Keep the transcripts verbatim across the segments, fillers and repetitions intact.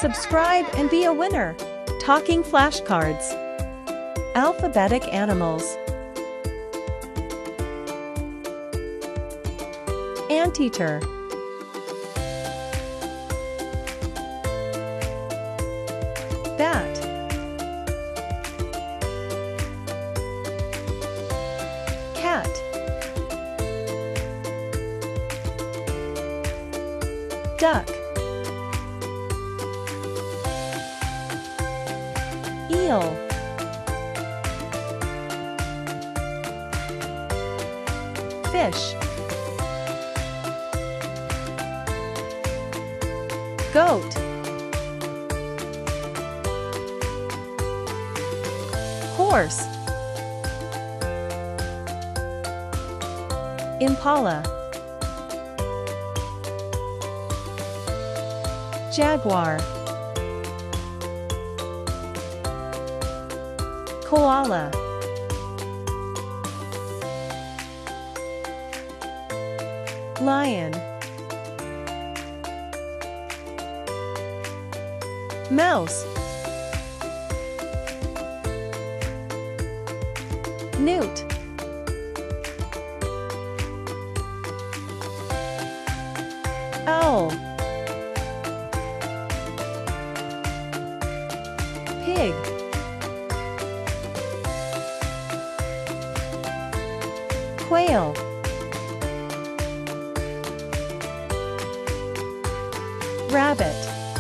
Subscribe and be a winner. Talking flashcards. Alphabetic animals. Anteater. Bat. Cat. Duck. Eel. Fish. Goat. Horse. Impala. Jaguar. Koala. Lion. Mouse. Newt. Owl. Pig. Quail. Rabbit.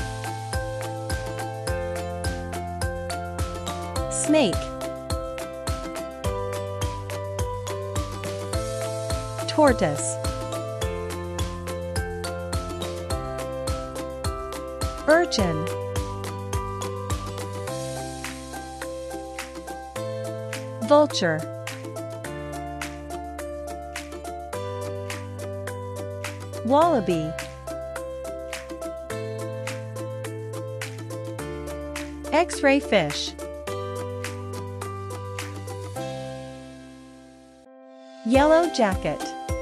Snake. Tortoise. Urchin. Vulture. Wallaby. X-ray fish. Yellow jacket.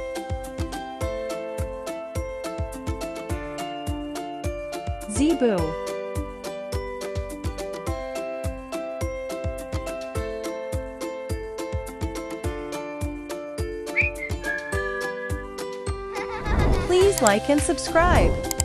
Zebu. Please like and subscribe.